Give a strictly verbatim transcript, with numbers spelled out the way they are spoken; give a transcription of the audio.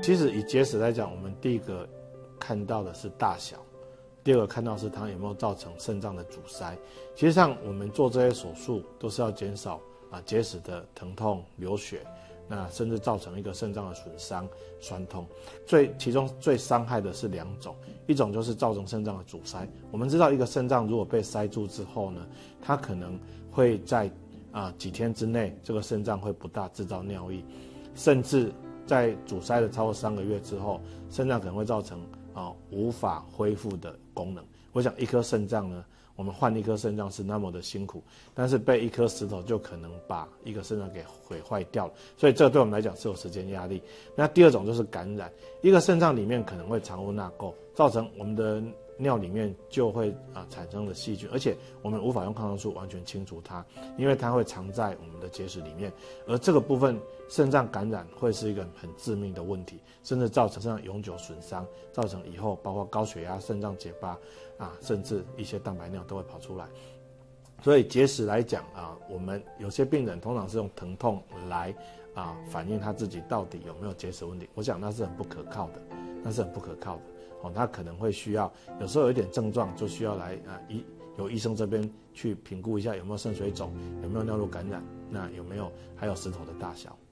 其实以结石来讲，我们第一个看到的是大小，第二个看到是它有没有造成肾脏的阻塞。其实上我们做这些手术都是要减少啊结石的疼痛、流血，那甚至造成一个肾脏的损伤、酸痛。最其中最伤害的是两种，一种就是造成肾脏的阻塞。我们知道一个肾脏如果被塞住之后呢，它可能会在啊几天之内，这个肾脏会不大制造尿液，甚至在阻塞了超过三个月之后，肾脏可能会造成啊无法恢复的功能。我想一颗肾脏呢，我们换一颗肾脏是那么的辛苦，但是被一颗石头就可能把一个肾脏给毁坏掉了，所以这对我们来讲是有时间压力。那第二种就是感染，一个肾脏里面可能会藏污纳垢，造成我们的尿里面就会啊产生了细菌，而且我们无法用抗生素完全清除它，因为它会藏在我们的结石里面，而这个部分肾脏感染会是一个很致命的问题，甚至造成肾脏永久损伤，造成以后包括高血压、肾脏结疤啊，甚至一些蛋白尿都会跑出来。所以结石来讲啊，我们有些病人通常是用疼痛来啊反映他自己到底有没有结石问题，我想那是很不可靠的，那是很不可靠的。哦，他可能会需要，有时候有一点症状就需要来啊医由医生这边去评估一下有没有肾水肿，有没有尿路感染，那有没有还有石头的大小。